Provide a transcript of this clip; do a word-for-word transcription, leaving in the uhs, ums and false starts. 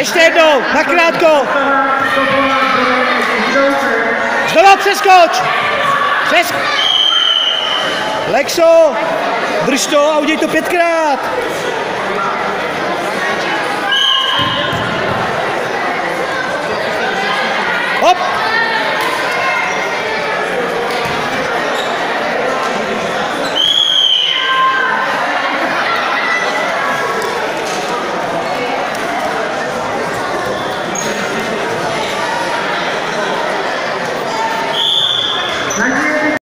ještě jednou, nakrátko. Znova přeskoč. Přesk... Lexo, drž to a udělej to pětkrát. Hop.